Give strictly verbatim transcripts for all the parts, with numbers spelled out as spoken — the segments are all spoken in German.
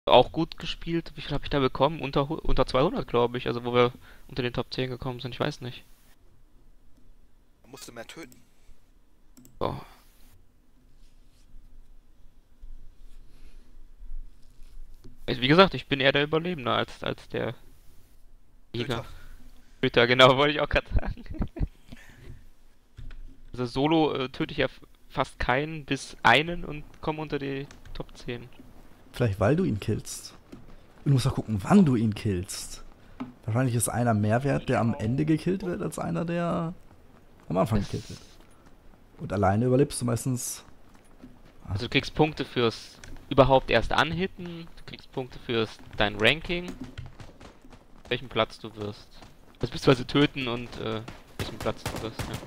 Auch gut gespielt. Wie viel habe ich da bekommen? Unter, hu- unter zweihundert, glaube ich. Also wo wir unter den Top zehn gekommen sind. Ich weiß nicht. Man musste mehr töten. So. Also, wie gesagt, ich bin eher der Überlebende als, als der Jäger. Töter. Töter, genau, wollte ich auch gerade sagen. Also solo äh, töte ich ja f- fast keinen bis einen und komme unter die Top zehn. Vielleicht weil du ihn killst. Du musst doch gucken, wann du ihn killst. Wahrscheinlich ist einer mehr wert, der am Ende gekillt wird, als einer, der am Anfang Das, gekillt wird. Und alleine überlebst du meistens. also du kriegst Punkte fürs überhaupt erst anhitten, du kriegst Punkte fürs dein Ranking, welchen Platz du wirst. Das bist du also töten und äh, welchen Platz du wirst, ja.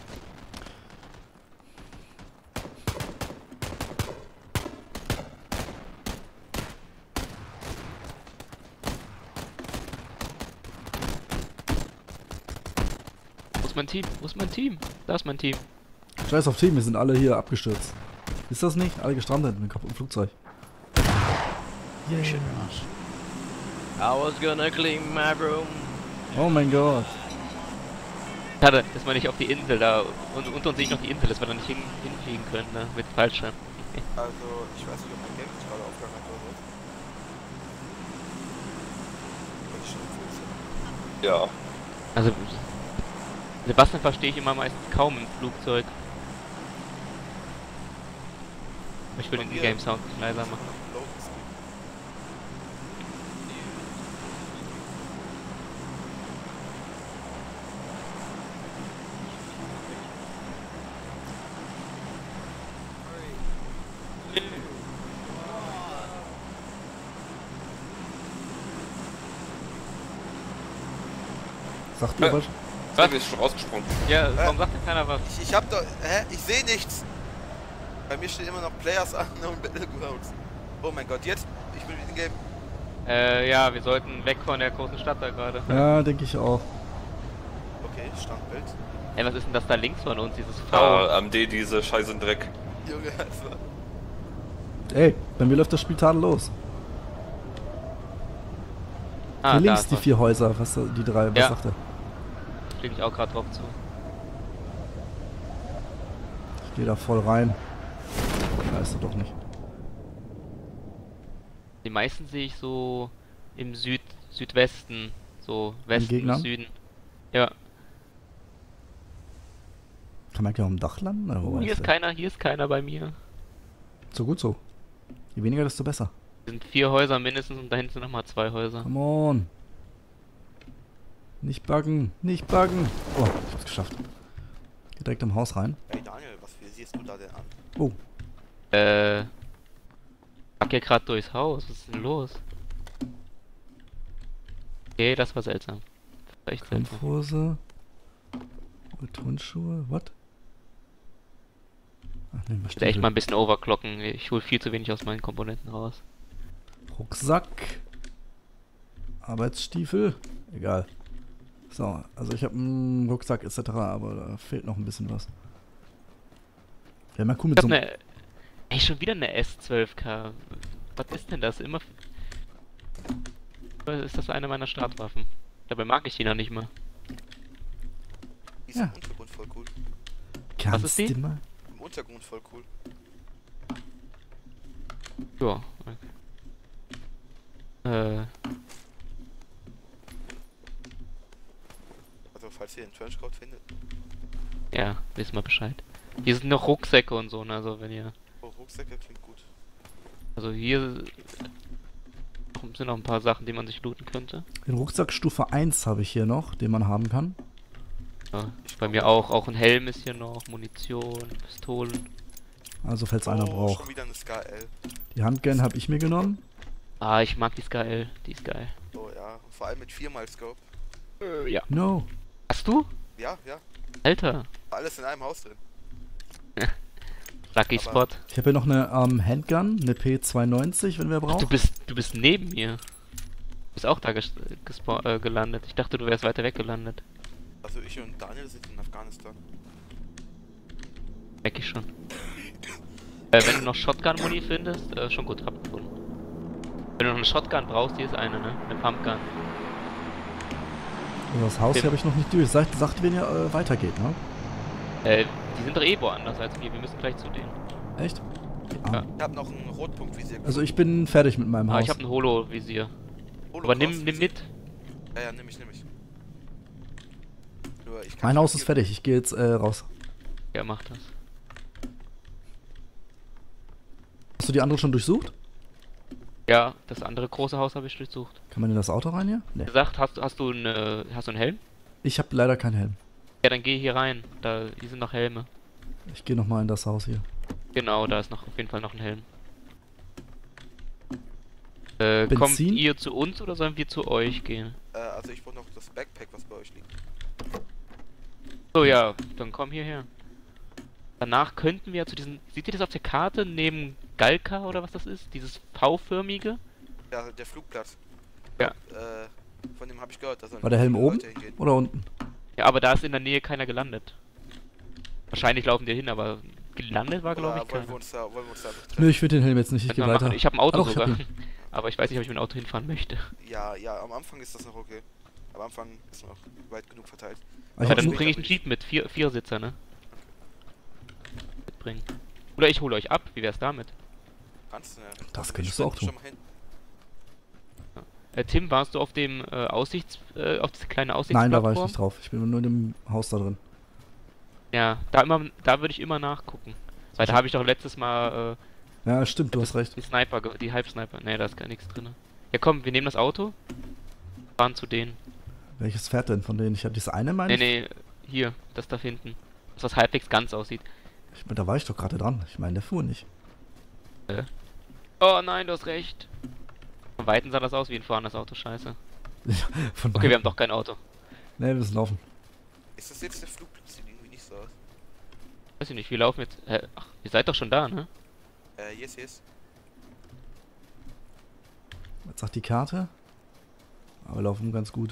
Wo ist mein Team? Wo ist mein Team? Da ist mein Team. Scheiß auf Team, wir sind alle hier abgestürzt. Ist das nicht? Alle gestrandet mit einem kaputten Flugzeug. Yeah. I was gonna clean my room. Oh mein Gott. Schade, dass wir nicht auf die Insel da und unter uns nicht noch die Insel, dass wir da nicht hin, hinfliegen können, ne? Mit Fallschirm. Also, ich weiß nicht, ob mein Game sich gerade aufgegangen hat oder so. Weil ich schon im Fuß. Ja. Also, Sebastian verstehe ich immer meistens kaum im Flugzeug. Ich will den Ingame-Sound leiser machen. Sagt ihr was? Was? Ist schon rausgesprungen. Ja, warum sagt denn keiner was? Ich, ich hab doch. Hä? Ich sehe nichts! Bei mir steht immer noch Players Unknown Battlegrounds. Oh mein Gott, jetzt? Ich bin wieder im Game. Äh, ja, wir sollten weg von der großen Stadt da gerade. Ja, denke ich auch. Okay, Standbild. Ey, was ist denn das da links von uns, dieses V? Ah, am D diese Scheiße in Dreck. Junge, also. Ey, bei mir läuft das Spiel tadellos. Ah, Hier da links ist die was. vier Häuser, was die drei, was Ja. sagt er? Fliege ich auch gerade drauf zu. Ich gehe da voll rein. Weißt du doch nicht. Die meisten sehe ich so im Süd Südwesten, so Westen Gegner? bis Süden. Ja. Kann man ja auf dem Dach landen? Oder wo Uh, hier ist ist der? keiner, hier ist keiner bei mir. So gut so. Je weniger, desto besser. Es sind vier Häuser mindestens und da hinten sind nochmal zwei Häuser. Come on. Nicht buggen, nicht buggen. Oh, ich hab's geschafft. Geh direkt im Haus rein. Hey Daniel, was siehst du da denn an? Oh, Äh. Pack hier gerade durchs Haus, was ist denn los? Okay, das war seltsam. Das war echt seltsam. Kampfhose. Und Turnschuhe, what? Ach nee, was Ich will echt steht mal ein bisschen overclocken. Ich hole viel zu wenig aus meinen Komponenten raus. Rucksack. Arbeitsstiefel. Egal. So, also ich habe einen Rucksack et cetera, aber da fehlt noch ein bisschen was. Wäre mal cool Ich mit hab so einem... ne. Ey, schon wieder eine S zwölf K. Was ist denn das? Immer. Ist das eine meiner Startwaffen? Dabei mag ich die noch nicht mal. Die ist Ja. im Untergrund voll cool. Kannst ist die? du mal? Im Untergrund voll cool. Ja. Okay. Äh. Also, falls ihr den Trenchcoat findet. Ja, wissen wir Bescheid. Hier sind noch Rucksäcke und so, ne? Also wenn ihr. Oh, Rucksäcke klingt gut. Also hier sind noch ein paar Sachen, die man sich looten könnte. Den Rucksack Stufe eins habe ich hier noch, den man haben kann. Ja, bei mir auch. Auch ein Helm ist hier noch, Munition, Pistolen. Also falls einer Oh, braucht. schon wieder eine Ska L. Die Handgun habe ich mir genommen. Ah, ich mag die Sky L, die ist geil. Oh ja, vor allem mit viermal Scope. Äh, ja. No. Hast du? Ja, ja. Alter. Alles in einem Haus drin. Lucky Aber- Spot. Ich habe hier noch eine ähm, Handgun, eine P zweiundneunzig, wenn wir Ach, brauchen. du bist, du bist neben mir. Du bist auch da ges gespa- äh, gelandet. Ich dachte, du wärst weiter weg gelandet. Also ich und Daniel sind in Afghanistan. Merk ich schon. Äh, wenn du noch Shotgun-Muni findest, äh, schon gut abgefunden. Wenn du noch eine Shotgun brauchst, hier ist eine, ne? Eine Pumpgun. Also das Haus hier habe ich noch nicht durch. Sagt, sagt wenn ihr äh, weitergeht, ne? Äh, die sind doch eh woanders als wir. Wir müssen gleich zu denen. Echt? Ja. Ich hab noch einen Rotpunktvisier. Also ich bin fertig mit meinem Ah, Haus. ich habe ein Holo-Visier. Aber nimm, nimm mit. Ja, ja, nimm ich, nimm ich. Nur, ich kann Mein nicht Haus ist viel- fertig. Ich gehe jetzt äh, raus. Ja, mach das. Hast du die anderen schon durchsucht? Ja, das andere große Haus habe ich durchsucht. Kann man in das Auto rein hier? Nee. Gesagt, hast, du- hast du eine, hast du einen Helm? Ich habe leider keinen Helm. Ja, dann geh hier rein. Da, hier sind noch Helme. Ich gehe nochmal in das Haus hier. Genau, da ist noch auf jeden Fall noch ein Helm. Äh, Benzin? kommt ihr zu uns oder sollen wir zu euch gehen? Äh, also ich brauche noch das Backpack, was bei euch liegt. So, ja, dann komm hierher. Danach könnten wir zu diesen... Seht ihr das auf der Karte? Neben Galka oder was das ist? Dieses V-förmige? Ja, der Flugplatz. Ja. Äh, von dem habe ich gehört, dass da War der Helm viele oben Leute hingehen. oder unten? Ja, aber da ist in der Nähe keiner gelandet. Wahrscheinlich laufen die hin, aber gelandet war, glaube Oder ich, wollen wir keiner. uns da, wollen wir uns da noch treffen? Nö, ich will den Helm jetzt nicht. Ich Könnten gehe wir weiter. machen. Ich habe ein Auto Ah, doch, ich hab sogar. ihn. Aber ich weiß nicht, ob ich mit dem Auto hinfahren möchte. Ja, ja, am Anfang ist das noch okay. Am Anfang ist noch weit genug verteilt. Ah, ich Ja, hab dann nur- bringe ich einen Jeep mit. Vier, vier Sitzer, ne? Mitbringen. Oder ich hole euch ab. Wie wär's damit? Kannst du, ne? Das Wir könntest du auch sprinten tun. schon mal hin. Äh, Tim, warst du auf dem äh, Aussichts... Äh, auf diese kleine Aussichtsplattform? Nein, da war ich nicht drauf. Ich bin nur in dem Haus da drin. Ja, da immer, da würde ich immer nachgucken. Weil da habe ich doch letztes Mal äh, Ja, stimmt, du hast recht. die Sniper, ge- die Halbsniper. Ne, da ist gar nichts drin. Ja komm, wir nehmen das Auto. Fahren zu denen. Welches fährt denn von denen? Ich habe dieses eine, meine Ne, ich? ne, hier, das da hinten. Das was halbwegs ganz aussieht. ich? Da war ich doch gerade dran. Ich meine, der fuhr nicht. Oh nein, du hast recht. Von Weitem sah das aus wie ein fahrendes Auto, scheiße. Von Okay, wir haben doch kein Auto. Ne, wir müssen laufen. Ist das jetzt der Flugplatz? Sieht irgendwie nicht so aus. Weiß ich nicht, wir laufen jetzt... Hä? Ach, ihr seid doch schon da, ne? Äh, yes, yes. Was sagt die Karte? Aber wir laufen ganz gut.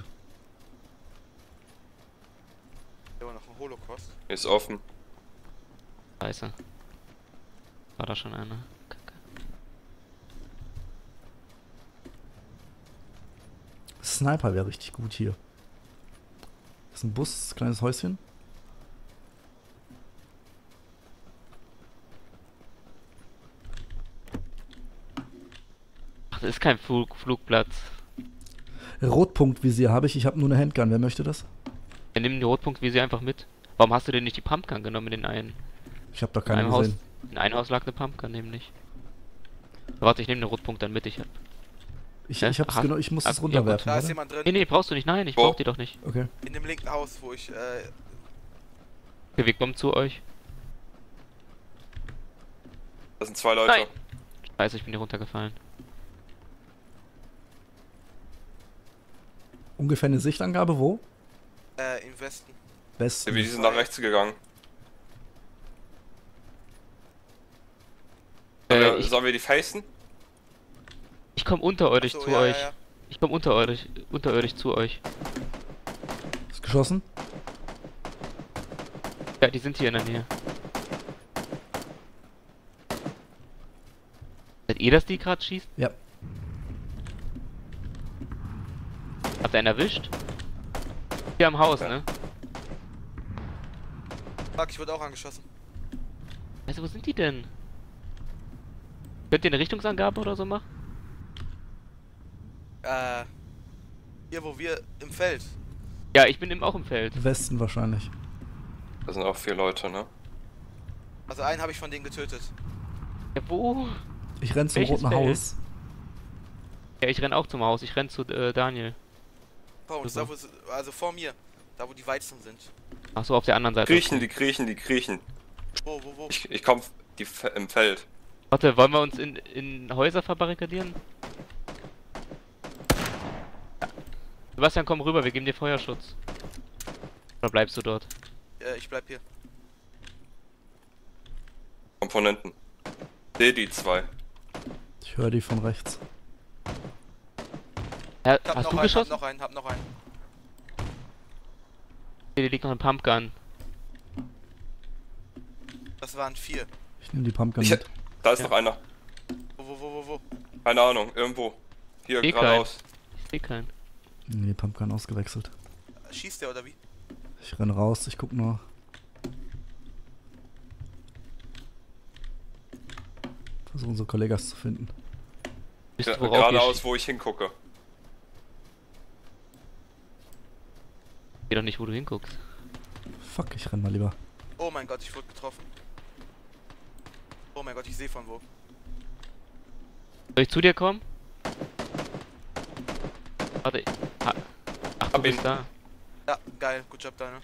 Wir haben noch einen Holocaust. Ist offen. Scheiße. War da schon einer? Kacke. Sniper wäre richtig gut hier. Das ist ein Bus, kleines Häuschen. Ach, das ist kein Flug Flugplatz. Rotpunktvisier habe ich. Ich habe nur eine Handgun. Wer möchte das? Wir nehmen die Rotpunktvisier einfach mit. Warum hast du denn nicht die Pumpgun genommen in den einen? Ich habe da In keine einem Haus, gesehen. in einem Haus lag eine Pumpgun nämlich. Warte, ich nehme den Rotpunkt dann mit, ich hab... Ich, Hä? ich, hab's Ach, genau, ich muss ach, es ja, runterwerfen. Da ist warte. jemand drin. Nee, nee, brauchst du nicht, nein, ich Wo? brauch die doch nicht. Okay. In dem linken Haus, wo ich, äh, Okay, wir kommen zu euch. Das sind zwei Leute. Nein. Scheiße, ich bin hier runtergefallen. Ungefähr eine Sichtangabe, wo? äh, im Westen. Westen. Die sind nach rechts gegangen. Sollen Äh, wir, ich sollen wir die facen? ich komme unterirdisch Ach so, zu ja, euch. ja, ja. Ich komme unterirdisch, unterirdisch zu euch. Ist geschossen? Ja, die sind hier in der Nähe. Seid ihr das, die gerade schießt? Ja. Habt ihr einen erwischt? Hier am Haus, Ja. ne? Fuck, ich wurde auch angeschossen. Also, wo sind die denn? Könnt ihr eine Richtungsangabe oder so machen? Äh, hier wo wir im Feld. Ja, ich bin eben auch im Feld. Westen wahrscheinlich. Das sind auch vier Leute, ne? Also einen habe ich von denen getötet. Ja, wo? Ich renn zum Welches roten Feld? Haus. Ja, ich renn auch zum Haus. Ich renn zu äh, Daniel. Vor uns, Super. da wo es, also vor mir. Da wo die Weizen sind. Ach so, auf der anderen Seite. Kriechen, die kriechen, die kriechen. Wo, wo, wo? Ich, ich komm die Fe- im Feld. Warte, wollen wir uns in, in Häuser verbarrikadieren? Sebastian, komm rüber, wir geben dir Feuerschutz. Oder bleibst du dort? Äh, ich bleib hier. Komponenten. Seh die zwei. Ich höre die von rechts. Ja, Ich hab hast noch du einen, geschossen? hab noch einen, hab noch einen. Hier liegt noch eine Pumpgun. Das waren vier. Ich nehme die Pumpgun Ich, mit. da ist Ja. noch einer. Wo, wo, wo, wo, wo? Keine Ahnung, irgendwo. Hier, Seh geradeaus. Ich sehe keinen. Nee, Pumpgun ausgewechselt. Schießt der oder wie? Ich renn raus, ich guck nur. Versuche unsere Kollegas zu finden. Bist Ja, du worauf ihr geradeaus, schießt? wo ich hingucke. Ich seh doch nicht, wo du hinguckst. Fuck, ich renn mal lieber. Oh mein Gott, ich wurde getroffen. Oh mein Gott, ich sehe von wo. Soll ich zu dir kommen? Warte. Ha. Ach, du Hab ihn. bist da. Ja, geil, gut Job, Daniel.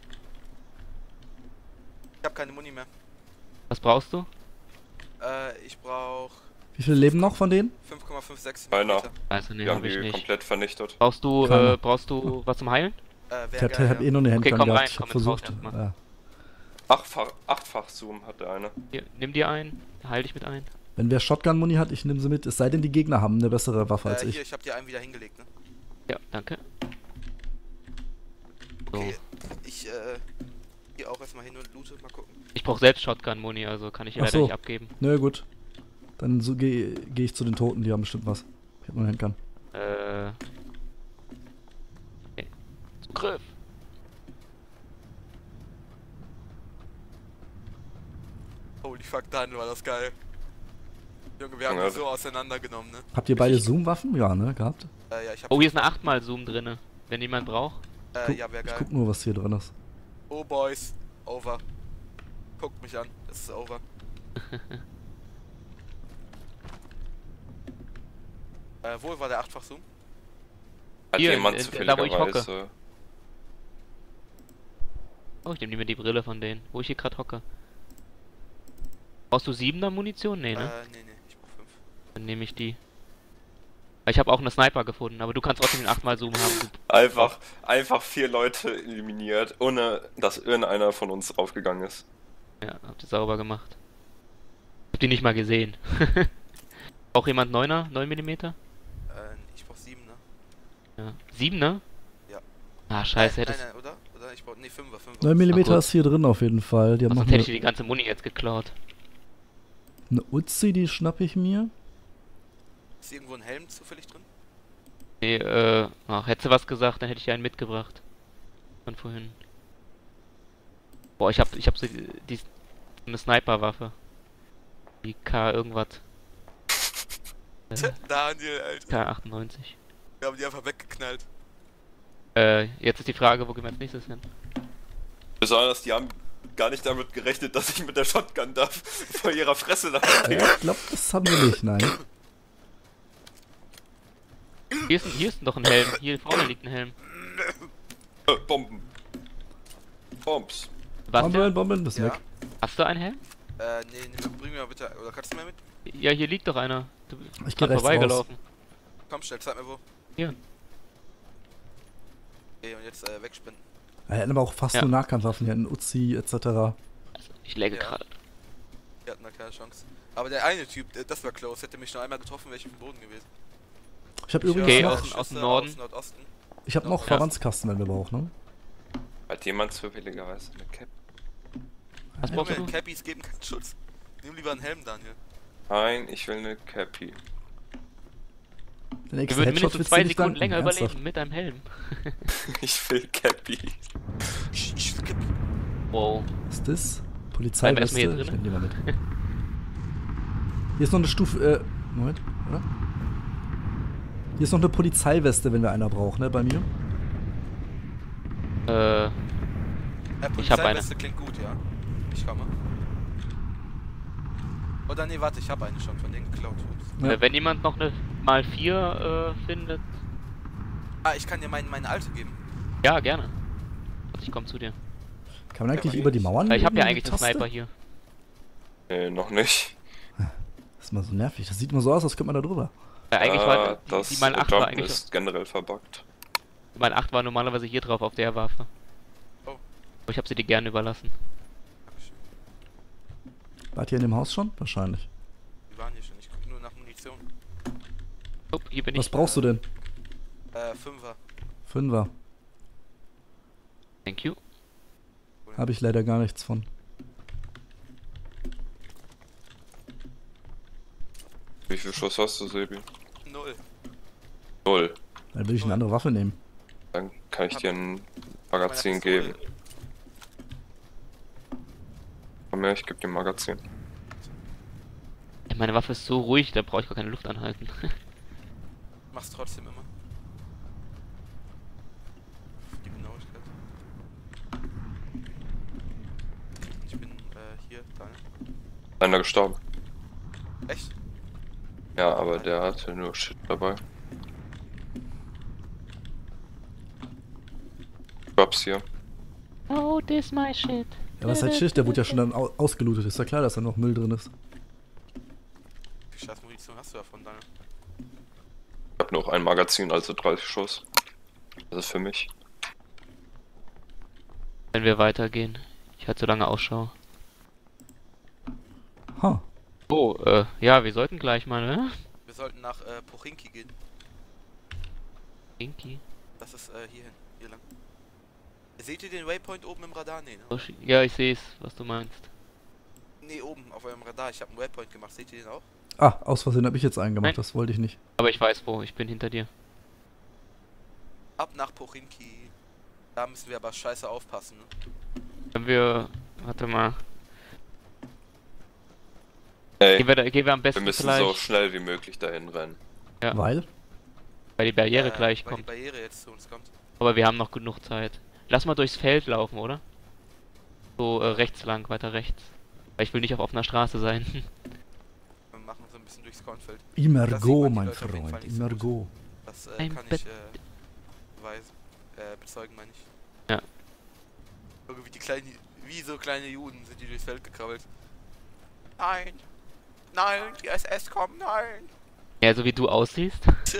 Ich hab keine Muni mehr. Was brauchst du? Äh, ich brauch Wie viele leben noch von denen? fünf Komma fünf sechs Einer. Millimeter. Also nee, Wir haben hab ich die nicht. komplett vernichtet. Brauchst du, Keiner. äh, brauchst du was zum Heilen? Äh, Ich wär hab, geil, hab ja. eh nur eine Okay, Handgun komm gehabt. rein, Ich hab komm ins Haus versucht. erstmal. Ja. Achtfach, achtfach Zoom hat der eine. Hier, nimm dir einen. Heil dich mit ein. Wenn wer Shotgun-Muni hat, ich nehme sie mit. Es sei denn, die Gegner haben eine bessere Waffe als Äh, ich. hier, ich hab dir einen wieder hingelegt, ne? Ja, danke. So. Okay, ich, äh, hier auch erstmal hin und loote, mal gucken. Ich brauch selbst Shotgun-Muni, also kann ich dir Ach leider so. nicht abgeben. Nö, gut. Dann so gehe geh ich zu den Toten, die haben bestimmt was. Ich hab nur eine Handgun. Äh. Okay. Zugriff. Holy fuck, Daniel, war das geil. Junge, wir haben Ja. ihn so auseinandergenommen, ne? Habt ihr beide Zoom-Waffen? Ja, ne? Gehabt? Äh, ja, ich hab... Oh, hier ist eine acht mal Zoom drinne. Wenn jemand braucht. Äh, Guck, ja, wär ich geil. guck nur, was hier drin ist. Oh, Boys. Over. Guckt mich an. Das ist over. äh, wo war der achtfach-Zoom? Hat Hier, jemand äh, da, wo ich hocke. zufälligerweise. Oh, ich nehme mir die Brille von denen, wo ich hier gerade hocke. Brauchst du siebener Munition? Nee, ne? Äh, nee, nee, ich brauch fünf. Dann nehme ich die. Weil ich habe auch eine Sniper gefunden, aber du kannst trotzdem den acht mal Zoom haben. Du Einfach, einfach vier Leute eliminiert, ohne dass irgendeiner von uns draufgegangen ist. Ja, habt ihr sauber gemacht. Hab die nicht mal gesehen. Auch jemand neuner? neun Millimeter? Äh, ich brauch sieben, ne? Ja. siebener? Ja. Ah, scheiße, nein, hättest. nein, nein, oder? Oder? Ich brauch... Nee, fünfer, fünfer. neun Millimeter gut. ist hier drin auf jeden Fall. Die haben Ach, noch sonst hätte ich eine, dir die ganze Muni jetzt geklaut. eine Uzi, die schnapp ich mir. Ist irgendwo ein Helm zufällig drin? Nee, äh, ach, hättest du was gesagt, dann hätte ich dir einen mitgebracht. Von vorhin. Boah, ich hab, ich hab so die, die eine Sniperwaffe. Die K irgendwas. Äh, Daniel, Alter. K achtundneunzig. Wir haben die einfach weggeknallt. Äh, jetzt ist die Frage, wo gehen wir als nächstes hin? Besonders, die haben gar nicht damit gerechnet, dass ich mit der Shotgun da vor ihrer Fresse da stehe. Ja, ich glaube, das haben wir nicht, nein. Hier ist, ein, hier ist doch ein Helm. Hier vorne liegt ein Helm. Äh, Bomben. Bombs. Bomben, Sebastian, Bomben, das ist Ja. weg. hast du einen Helm? Äh, nee, nee, bring mir mal bitte... Oder kannst du mir mit? Ja, hier liegt doch einer. Du bist Ich geh gerade rechts vorbeigelaufen. Komm schnell, zeig mir wo. Hier. Okay, und jetzt, äh, wegspenden. Wir hätten aber auch fast Ja. nur Nahkampfwaffen. Die hatten Uzi et cetera. Also, ich läge Ja. gerade. Wir hatten da keine Chance. Aber der eine Typ, der- das war close, hätte mich noch einmal getroffen, wäre ich auf dem Boden gewesen. Ich habe Ich übrigens Okay, höre noch, aus dem- Schüsse aus dem Norden. Aus Nordosten. ich hab noch Ja. Verwandtskasten, wenn wir brauchen, ne? Hat jemand zufälligerweise eine Cap? Was brauchst Junge, du? Cappies geben keinen Schutz. Nimm lieber einen Helm, Daniel. Nein, ich will eine Cappy. Den Wir nächsten würden Headshot mindestens willst zwei du nicht Sekunden danken, länger ernsthaft. überleben mit einem Helm. Ich will Cappy. Ich, ich, Cappy. Wow. Was ist das? Bleiben wir Polizeiweste? erstmal hier Ich drin. nehm die mal mit. Hier ist noch eine Stufe, äh, Moment, oder? Hier ist noch eine Polizeiweste, wenn wir einer braucht, ne, bei mir. Äh, Äh, Ich hab eine. Polizeiweste klingt gut, ja. Ich komme. Oder nee, warte, ich habe eine schon von denen geklaut. Ups. Ja. äh, wenn jemand noch eine mal vier äh, findet. Ah, ich kann dir meine, meine alte geben. Ja, gerne. Ich komm zu dir. Kann man eigentlich Ja, über die Mauern Äh, ich habe ja legen, eigentlich einen Taste? Sniper hier. Nee, noch nicht. Das ist mal so nervig. Das sieht immer so aus, als könnte man da drüber. Äh, eigentlich Ah, war die, das die mal acht war Jumpen eigentlich. ist generell verbuggt. Die mal acht war normalerweise hier drauf auf der Waffe. Oh. Aber ich habe sie dir gerne überlassen. Dankeschön. Wart ihr in dem Haus schon? Wahrscheinlich. Die waren hier schon, ich gucke nur nach Munition. Oh, hier bin Was ich. brauchst du denn? Äh, Fünfer. Fünfer. Thank you. Habe ich leider gar nichts von. Wie viel Schuss hast du, Sebi? Null. Null. Dann will ich eine andere Waffe nehmen. Dann kann ich Hab- dir ein Meine Magazin Pistole. geben. Komm her, ich geb dir ein Magazin. Ja, meine Waffe ist so ruhig, da brauche ich gar keine Luft anhalten. Mach's trotzdem immer. Die Genauigkeit. Ich bin äh, hier, Daniel. Einer gestorben. Echt? Ja, aber der hatte nur Shit dabei. Drops hier. Oh, this my shit. Ja, was heißt Schicht? Der wurde ja schon dann au ausgelootet. Ist ja klar, dass da noch Müll drin ist. Wie viel scheiß Munition hast du davon, Daniel? Ich hab noch ein Magazin, also dreißig Schuss. Das ist für mich. Wenn wir weitergehen. Ich halte so lange Ausschau. Ha. Oh, äh, ja, wir sollten gleich mal, ne? Wir sollten nach äh, Pochinki gehen. Inky. Das ist äh, hierhin, hier lang. Seht ihr den Waypoint oben im Radar? Nee, ne? Oh, shi- ja, ich sehe es, was du meinst. Nee, oben auf eurem Radar. Ich habe einen Waypoint gemacht. Seht ihr den auch? Ah, aus Versehen habe ich jetzt einen gemacht. Nein. Das wollte ich nicht. Aber ich weiß wo, ich bin hinter dir. Ab nach Pochinki. Da müssen wir aber scheiße aufpassen, ne? Wenn wir, warte mal, Ey, gehen wir, da, gehen wir am wir besten müssen vielleicht, so schnell wie möglich dahin rennen. Ja. Weil? weil die Barriere Äh, gleich weil kommt. die Barriere jetzt zu uns kommt. Aber wir haben noch genug Zeit. Lass mal durchs Feld laufen, oder? So äh, rechts lang, weiter rechts. Weil ich will nicht auf offener Straße sein. Wir machen so ein bisschen durchs Kornfeld. Immer Das sieht go, man die mein Leute auf jeden Fall Freund. nicht so Immer gut. go. Das äh, Ein kann Bett. ich äh, beweisen. Äh, bezeugen, meine ich. Ja. Irgendwie die kleinen, wie so kleine Juden sind die durchs Feld gekrabbelt. Nein! Nein, die S S kommen, nein! Ja, so wie du aussiehst.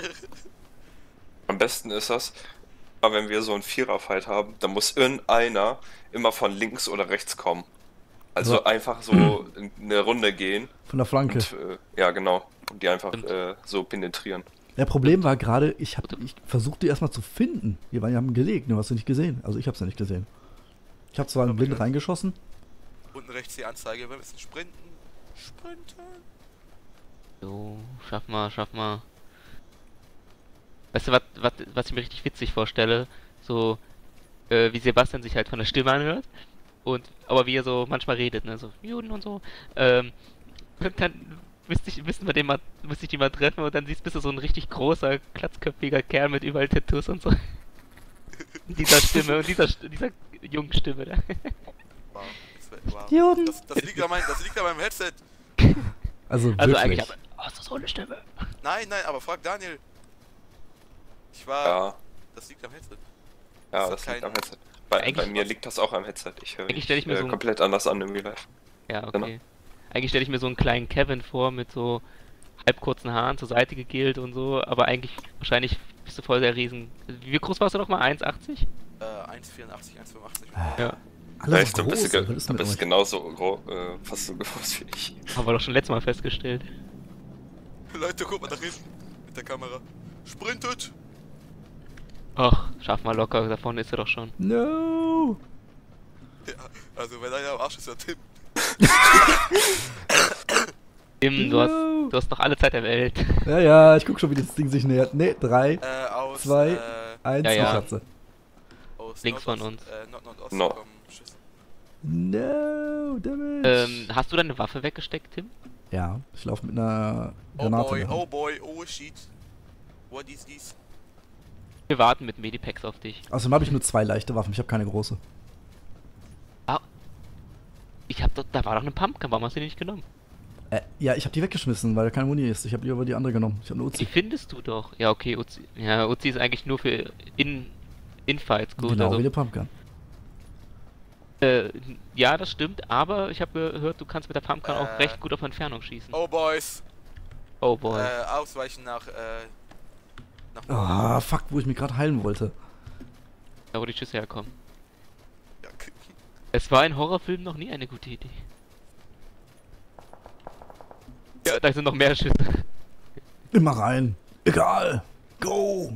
Am besten ist das, aber wenn wir so einen Vierer-Fight haben, dann muss irgendeiner immer von links oder rechts kommen. Also Ja. einfach so in eine Runde gehen Von der Flanke. und äh, ja genau, und die einfach Stimmt. äh, so penetrieren. Ja, Problem war gerade, ich hab, ich versuchte die erstmal zu finden. Die waren ja haben gelegt, nur hast du nicht gesehen. Also ich hab's ja nicht gesehen. Ich hab zwar einen blind reingeschossen. Unten rechts die Anzeige, wir müssen sprinten. Sprinten! So, schaff mal, schaff mal. Weißt du, was, was, was ich mir richtig witzig vorstelle? So, äh, wie Sebastian sich halt von der Stimme anhört. Und, aber wie er so manchmal redet, ne, so, Juden und so. Ähm, und dann müsste ich, müssten wir den mal, müsste ich die mal treffen und dann siehst bist du so ein richtig großer, glatzköpfiger Kerl mit überall Tattoos und so. Mit dieser Stimme und dieser, St- dieser jungen Stimme da. Wow. Das, wär- wow. Juden. Das, das, liegt an mein, das liegt an meinem Headset. Also, Also wirklich. eigentlich, aber, oh, ist das so eine Stimme? Nein, nein, aber frag Daniel. Ich war. Ja, Das liegt am Headset. ja, das das ist liegt kein- am Headset. Bei, bei Eigentlich- mir liegt das auch am Headset. Ich höre Eigentlich mich stell ich mir äh, so ein- komplett anders an im Real Life. Ja, Genau. okay. Eigentlich stelle ich mir so einen kleinen Kevin vor mit so halb kurzen Haaren zur Seite gegelt und so, aber eigentlich wahrscheinlich bist du voll der Riesen. Wie groß warst du noch mal? eins achtzig? Äh, eins vierundachtzig, eins fünfundachtzig. Ja. Alles Echt, du bist, groß. ge- Was ist du mit bist euch? genauso gro- äh, fast so groß wie ich. Haben wir doch schon letztes Mal festgestellt. Leute, guck mal nach hinten. Mit der Kamera. Sprintet! Ach, schaff mal locker, da vorne ist er doch schon. No! Ja, also wenn einer am Arsch ist, dann Tim. Tim, du hast, No! du hast noch alle Zeit der Welt. Ja, ja, ich guck schon, wie das Ding sich nähert. Ne, drei, Äh, aus. Zwei. Äh, eins, Ja, die ja. Schatze. aus Links von Nordost- uns. Äh, Nord Nordost Oh. No. kommen Schüsse. No, damage. Ähm, hast du deine Waffe weggesteckt, Tim? Ja, ich laufe mit einer Oh Granate. boy, in der oh Hand. boy, oh shit. What is this? Wir warten mit Medipacks auf dich. Außerdem habe ich nur zwei leichte Waffen, ich habe keine große. Ich hab doch, da war doch eine Pumpgun, warum hast du die nicht genommen? Äh, ja, ich habe die weggeschmissen, weil da keine Muni ist. Ich habe lieber die andere genommen. Ich habe eine Die Uzi. findest du doch. Ja, okay, Uzi. Ja, Uzi ist eigentlich nur für in Infights gut. Genau also, wie die Pumpgun. äh, ja, das stimmt, aber ich habe gehört, du kannst mit der Pumpgun auch Äh. recht gut auf Entfernung schießen. Oh boys. Oh boy. Äh, ausweichen nach, äh, nach Ah, fuck, wo ich mich gerade heilen wollte. Da wo die Schüsse herkommen. Ja, k- Es war in Horrorfilmen noch nie eine gute Idee. Ja, da sind noch mehr Schüsse. Immer rein. Egal. Go.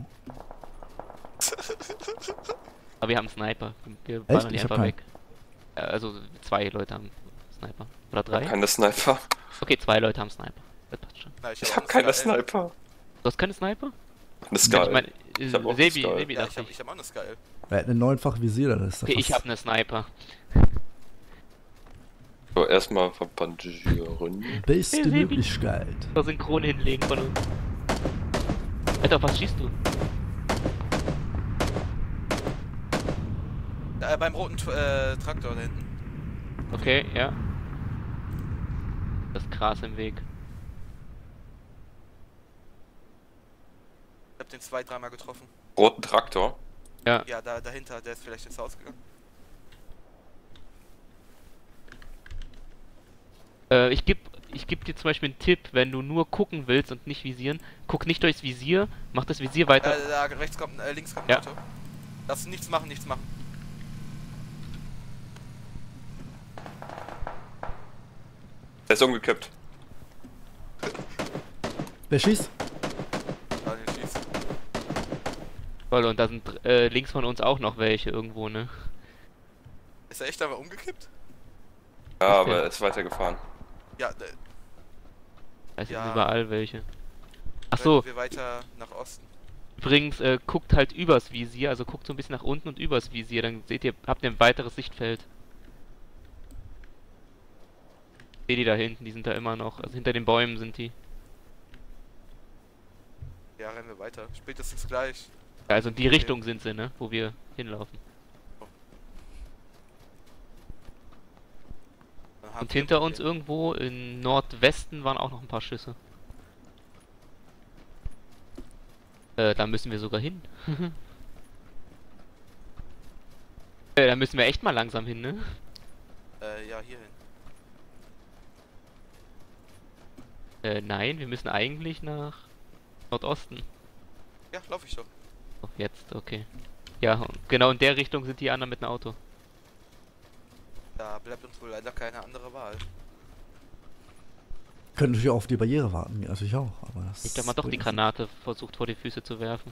Aber wir haben einen Sniper. Wir Echt? ballern die Ich hab einfach keinen. weg. Äh, Also zwei Leute haben Sniper. Oder drei? Keine Sniper. Okay, zwei Leute haben Sniper. Das passt schon. Na, ich Ich hab hab auch keine eine Sniper. Sniper. Du hast keine Sniper? Eine Sky. Ich mein, Ich hab auch eine Sebi, Sky. Sebi Ja, ich dachte hab, ich. ich hab auch eine Sky. Er hat einen neunfach Visier, dann ist das Okay, ich fast- hab ne Sniper. So, erstmal verbandieren. beste Hey, Sebi. Möglichkeit. Mal synchron hinlegen von uns. Alter, auf was schießt du? Da, äh, beim roten äh, Traktor da hinten. Okay, ja. Das Gras im Weg. Ich hab den zwei, dreimal getroffen. Roten Traktor. Ja. Ja, da dahinter, der ist vielleicht ins Haus gegangen. Äh, ich geb, ich geb dir zum Beispiel einen Tipp, wenn du nur gucken willst und nicht visieren. Guck nicht durchs Visier, mach das Visier weiter. Äh, da rechts kommt, äh, links kommt ein Ja. Auto. Darfst du nichts machen, nichts machen. Der ist umgekippt. Wer schießt? Daniel schießt. Toll, und da sind äh, links von uns auch noch welche irgendwo, ne? Ist er echt aber umgekippt? Ja, Was aber denn? er ist weitergefahren. Ja, äh, Da sind Ja. überall welche. Ach rennen so, wir weiter nach Osten. übrigens, äh, guckt halt übers Visier, also guckt so ein bisschen nach unten und übers Visier, dann seht ihr, habt ihr ein weiteres Sichtfeld. Seht ihr da hinten, die sind da immer noch, also hinter den Bäumen sind die. Ja, rennen wir weiter. Spätestens gleich. Ja, also in die Richtung sind sie, ne, wo wir hinlaufen. Dann haben Und wir hinter ein uns Problem. irgendwo im Nordwesten waren auch noch ein paar Schüsse. Äh, da müssen wir sogar hin. äh, da müssen wir echt mal langsam hin, ne? Äh, ja, hierhin. Äh, nein, wir müssen eigentlich nach Nordosten. Ja, lauf ich doch. Oh, jetzt, okay. Ja, und genau in der Richtung sind die anderen mit dem Auto. Da bleibt uns wohl leider keine andere Wahl. Können natürlich auch auf die Barriere warten, ja, natürlich auch. Aber das Ich hab mal doch die bringt- Granate versucht vor die Füße zu werfen.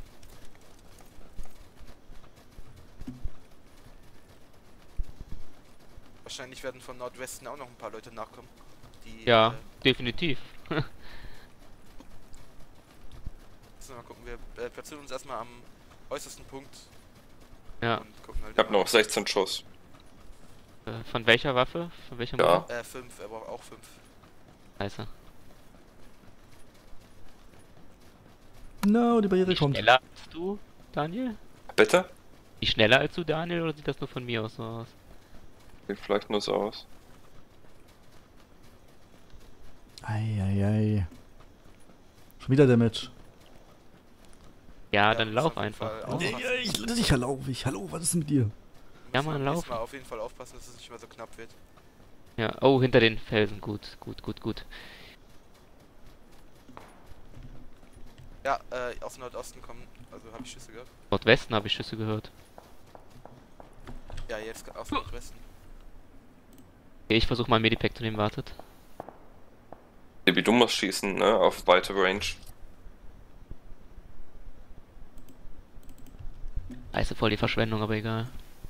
Wahrscheinlich werden von Nordwesten auch noch ein paar Leute nachkommen. Die, Ja, Äh, definitiv. müssen wir mal gucken. Wir äh, platzieren uns erstmal am äußersten Punkt. Ja, Und gucken halt Ich hab noch sechzehn Schuss. äh, von welcher Waffe? Von welchem Ja. Modell? Äh, fünf, er braucht auch fünf. Scheiße. No, die Barriere Die kommt. schneller als du, Daniel? Bitte? Die schneller als du, Daniel, oder sieht das nur von mir aus so aus? Sieht vielleicht nur so aus. Eieiei. Schon wieder Damage. Ja, Ja, dann muss lauf auf jeden einfach. Fall Oh. aufpassen. Ja, ich sicher laufe ich. Hallo, was ist mit dir? Wir Ja, müssen Mann, beim nächsten laufen. Mal auf jeden Fall aufpassen, dass es nicht mehr so knapp wird. Ja, oh, hinter den Felsen, gut, gut, gut, gut. Ja, äh, aus Nordosten kommen, also habe ich Schüsse gehört. Nordwesten habe ich Schüsse gehört. Ja, jetzt aus Nordwesten. Okay, ich versuche mal ein Medipack zu nehmen, wartet. Baby, du musst schießen, ne? Auf weite Range. Scheiße, voll die Verschwendung, aber egal.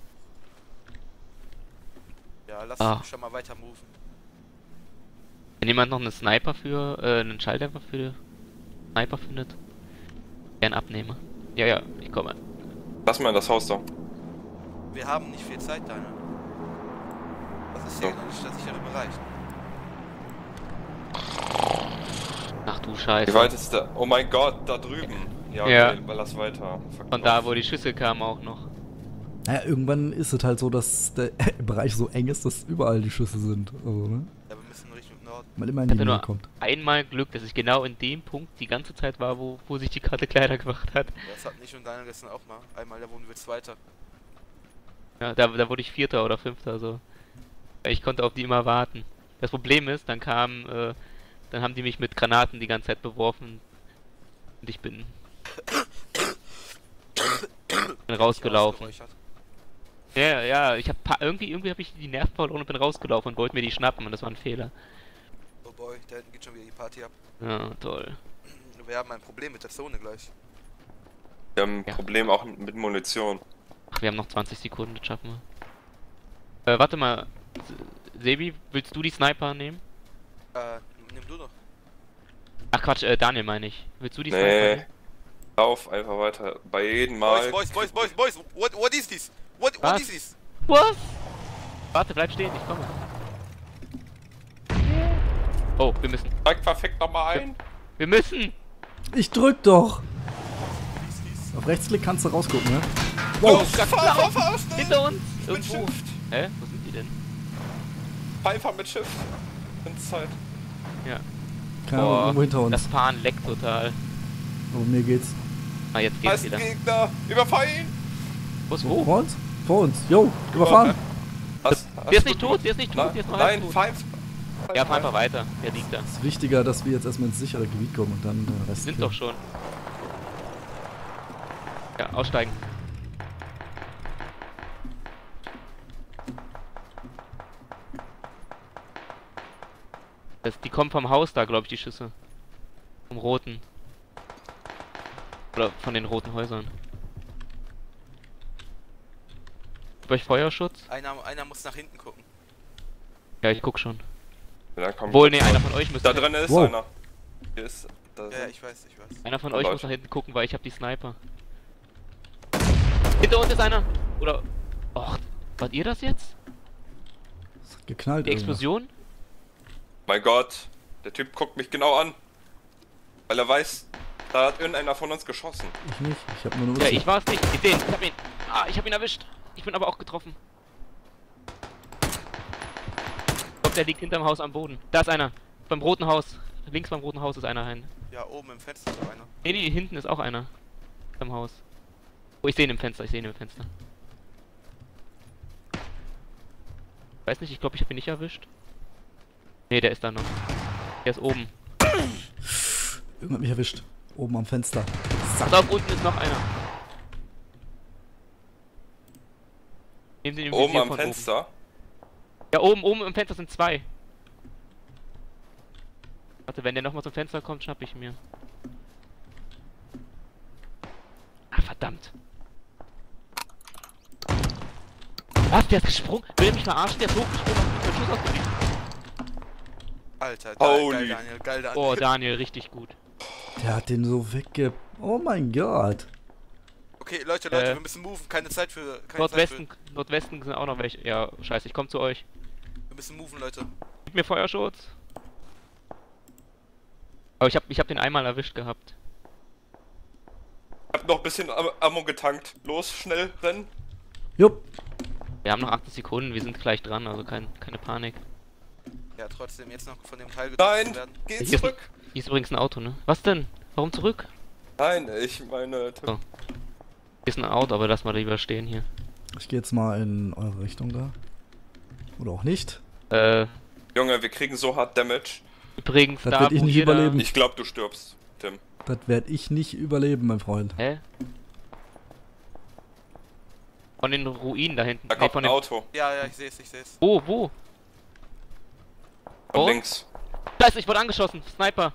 Ja, lass Ah. uns schon mal weiter moven. Wenn jemand noch einen Sniper für, äh, einen Schalldämpfer für Sniper findet, gern abnehme. Ja, ja, ich komme. Lass mal in das Haus da. Wir haben nicht viel Zeit, Daniel. Das ist hier So. noch nicht der sichere Bereich. Ach du Wie Scheiße. weit ist der? Oh mein Gott, da drüben. Ja, Ja. okay, lass weiter. Fuck Von off. da, wo die Schüsse kamen auch noch. Naja, irgendwann ist es halt so, dass der Bereich so eng ist, dass überall die Schüsse sind. Also, ne? Ja, wir müssen Richtung Norden. Man immer in Ich die hatte Nähe nur kommt. einmal Glück, dass ich genau in dem Punkt die ganze Zeit war, wo, wo sich die Karte kleiner gemacht hat. Das hat nicht und Daniel gestern auch mal. Einmal, da wurden wir Zweiter. Ja, da, da wurde ich Vierter oder Fünfter, so. Ich konnte auf die immer warten. Das Problem ist, dann kam, äh, dann haben die mich mit Granaten die ganze Zeit beworfen. Und ich bin, bin rausgelaufen. Ausgeräuchert. Ja, ja, ich hab pa irgendwie, irgendwie habe ich die Nerven verloren und bin rausgelaufen und wollte mir die schnappen und das war ein Fehler. Oh boy, da hinten geht schon wieder die Party ab. Ja, toll. Wir haben ein Problem mit der Zone gleich. Wir haben ein Ja. Problem auch mit Munition. Ach, wir haben noch zwanzig Sekunden, das schaffen wir. Äh, warte mal. S- Sebi, willst du die Sniper nehmen? Äh, nimm du doch. Ach Quatsch, äh, Daniel meine ich. Willst du die Sniper Nee. nehmen? Lauf einfach weiter. Bei jedem Boys, Mal. boys, boys, boys, boys. What, what is this? What, what Was? is this? Was? Warte, bleib stehen, ich komme. Oh, wir müssen. Steig perfekt nochmal ein. Wir müssen! Ich drück doch. Dies, dies. Auf Rechtsklick kannst du rausgucken, ne? Wow, Wow. fahr, fahr, fahr, schnell. Hinter uns! Mit Irgendwo. Shift. Hä? Wo sind die denn? Fahr einfach mit Shift. Wenn's Zeit. Ja. Keine Ahnung, irgendwo hinter uns. Das Fahren leckt total. Aber mir geht's. Ah, jetzt Da geht's ist wieder. ein Gegner. Überfahr ihn. Wo ist Vor wo? uns? Vor uns. Jo, überfahren. Hast, hast Der ist du nicht gut tot, der ist nicht gemacht? tot, der ist noch Nein, halb nein, tot. fahr einfach. Ja, fahr einfach weiter. Der liegt da. Es ist wichtiger, dass wir jetzt erstmal ins sichere Gebiet kommen und dann den Rest. Sind killen. doch schon. Ja, aussteigen. Das, die kommen vom Haus da, glaube ich, die Schüsse. Vom roten. Oder von den roten Häusern. Habt ihr euch Feuerschutz? Einer, einer muss nach hinten gucken. Ja, ich guck schon. Ja, komm, Obwohl, komm, nee, einer von euch müsste. Da drin ist Wow. einer. Hier ist. Da Ja, ja, sind- ich weiß, ich weiß. Einer von Oh, euch Leute. muss nach hinten gucken, weil ich habe die Sniper. Hinter uns ist einer! Oder. Och, wart ihr das jetzt? Es hat geknallt. Die Explosion? Mein Gott, der Typ guckt mich genau an. Weil er weiß, da hat irgendeiner von uns geschossen. irgendwas. Ich nicht. Ich hab nur eine Ja, Uzi. ich war es nicht. Ich seh ihn. Ich hab ihn. Ah, ich hab ihn erwischt. Ich bin aber auch getroffen. Ich glaub, der liegt hinterm Haus am Boden. Da ist einer. Beim roten Haus. Links beim roten Haus ist einer hin. Ja, oben im Fenster ist einer. Nee, nee, hinten ist auch einer. Am Haus. Oh, ich sehe ihn im Fenster. Ich sehe ihn im Fenster. Weiß nicht, ich glaube, ich habe ihn nicht erwischt. Nee, der ist da noch. Der ist oben. Irgendwann hat mich erwischt. Oben am Fenster. Sack. Pass auf, unten ist noch einer. Nehmen Sie den Oben Visier am von Fenster. Oben. Ja, oben, oben im Fenster sind zwei. Warte, wenn der nochmal zum Fenster kommt, schnapp ich ihn mir. Ah, verdammt. Was? Der ist gesprungen? Will er mich verarschen? Der ist hochgesprungen und hat einen Schuss ausgewiesen. Alter, geil, Holy. geil, Daniel, geil, Daniel. Oh, Daniel, richtig gut. Der hat den so wegge... Oh mein Gott. Okay, Leute, Leute, Äh, wir müssen moven. Keine Zeit für... Keine Nordwesten, Nordwesten sind auch noch welche. Ja, scheiße, ich komm zu euch. Zeit für, wir müssen moven, Leute. Gib mir Feuerschutz. Aber ich hab, ich hab den einmal erwischt gehabt. Ich hab noch ein bisschen Am- Ammo getankt. Los, schnell rennen. Jupp. Wir haben noch achtzig Sekunden, wir sind gleich dran, also kein, keine Panik. Ja, trotzdem jetzt noch von dem Teil getroffen Nein, zu werden. geh Hier ist, zurück. hier ist übrigens ein Auto, ne? Was denn? Warum zurück? Nein, ich meine. Oh. Hier ist ein Auto, aber lass mal lieber stehen hier. Ich gehe jetzt mal in eure Richtung da. Oder auch nicht. Äh, Junge, wir kriegen so hart Damage. übrigens, Das da werd ich wo nicht ihr da- überleben. Ich glaub, du stirbst, Tim. Das werde ich nicht überleben, mein Freund. Hä? Von den Ruinen da hinten. Da Nee, kommt von ein den... Auto. Ja, ja, ich sehe es, ich sehe es. Wo, wo? Von Oh. links. Scheiße, ich wurde angeschossen. Sniper.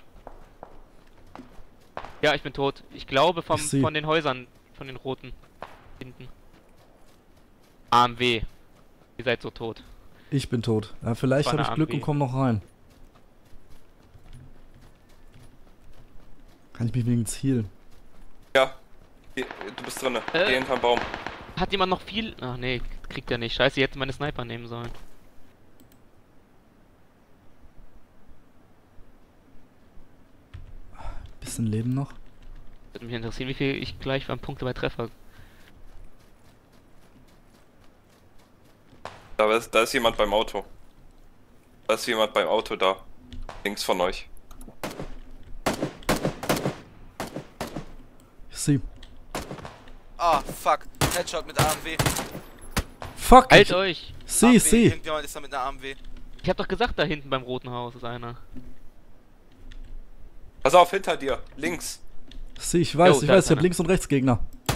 Ja, ich bin tot. Ich glaube vom, Ich seh. von den Häusern, von den roten. Hinten. A M W. Ihr seid so tot. Ich bin tot. Ja, vielleicht War habe eine ich Glück A M W. und komme noch rein. Kann ich mich wenigstens healen? Ja. Geh, du bist drinne. Äh. Geh hinterm Baum. Hat jemand noch viel... Ach nee, kriegt er nicht. Scheiße, ich hätte meine Sniper nehmen sollen. Bisschen Leben noch. Würde mich interessieren, wie viel ich gleich beim Punkte bei Treffer... Da ist, da ist jemand beim Auto. Da ist jemand beim Auto da. Links von euch. Ich sehe. Ah, fuck. Headshot mit A M W. Fuck! Halt Ich euch! seh, A M W, seh. Irgendjemand ist da mit einer A M W. Ich hab doch gesagt, da hinten beim roten Haus ist einer. Pass auf, hinter dir. Links. Seh, ich weiß, Jo, ich da weiß, ist ich hab einer. links und rechts Gegner.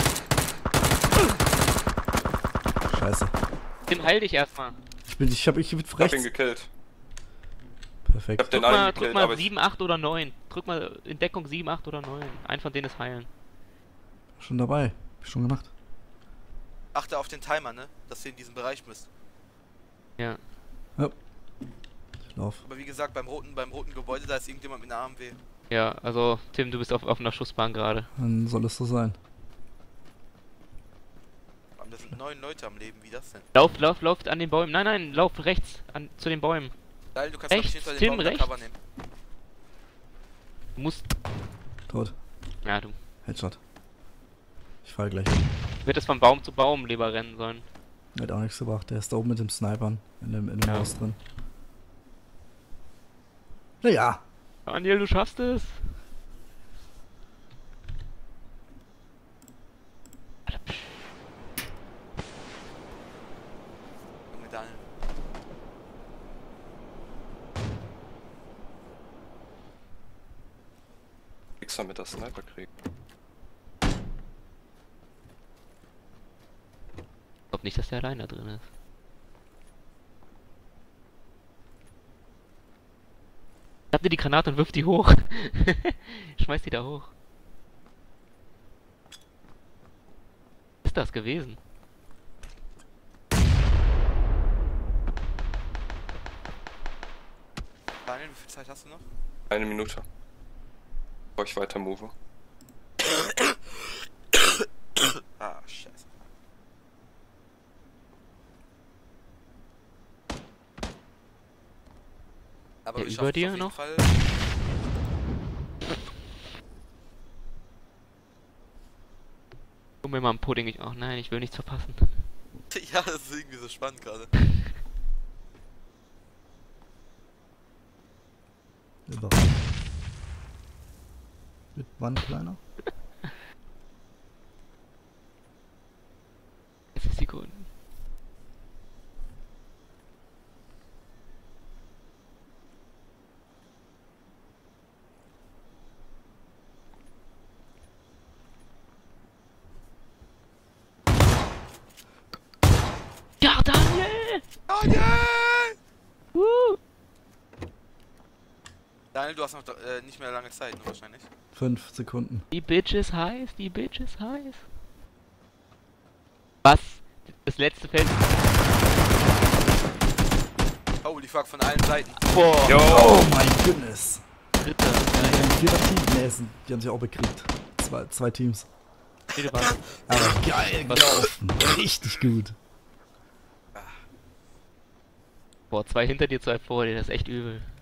Scheiße. Den heil dich erstmal. Ich bin, ich hab, ich bin Ich hab ihn rechts. gekillt. Ich Perfekt. hab den Drück mal, einen drück gekillt, mal aber ich, sieben, acht oder neun. Drück mal in Deckung sieben, acht oder neun. Ein von denen ist heilen. Schon dabei. Hab ich schon gemacht. Achte auf den Timer, ne? Dass ihr in diesem Bereich müsst. Ja. Ja. Ich lauf. Aber wie gesagt, beim roten, beim roten Gebäude, da ist irgendjemand mit einer A M W. Ja, also Tim, du bist auf offener Schussbahn gerade. Dann soll es so sein. Mann, da sind neun Leute am Leben, wie das denn? Lauf, lauf, lauf an den Bäumen. Nein, nein, lauf rechts an, zu den Bäumen. Geil, du kannst Rechts, glaub ich, hinter den Tim, Baum da rechts. Cover nehmen. Du musst. Tot. Ja, du. Headshot. Ich fall gleich hin. Wird es von Baum zu Baum lieber rennen sollen. Hat auch nichts gebracht. Der ist da oben mit dem Snipern. In dem, in dem Ja. Haus drin. Naja. Daniel, du schaffst es. Junge Daniel. Fixer mit der Sniper kriegen. Ich glaube nicht, dass der allein da drin ist. Schnapp dir die Granate und wirf die hoch. Schmeiß die da hoch. Was ist das gewesen? Daniel, wie viel Zeit hast du noch? Eine Minute. Bevor ich weiter move. Ah, scheiße. Aber Ja, wir über schaffen es dir auf jeden noch? Fall. Guck mir mal einen Pudding. Ich, oh nein, ich will nichts verpassen. Ja, das ist irgendwie so spannend gerade. Überrascht. Mit wann kleiner? dreißig Sekunden. Ja, Daniel! Daniel! Woo! Daniel, du hast noch äh, nicht mehr lange Zeit, nur wahrscheinlich. Fünf Sekunden. Die Bitch ist heiß, die Bitch ist heiß. Was? Das letzte Feld. Holy fuck, von allen Seiten. Boah, Oh mein Goodness. dritter. Ein vierter Team. Nee, es sind- die haben sich auch bekriegt. Zwei, zwei Teams. Nee, du warst- Aber geil Was? gelaufen. Richtig gut. Boah, zwei hinter dir, zwei vor dir, das ist echt übel.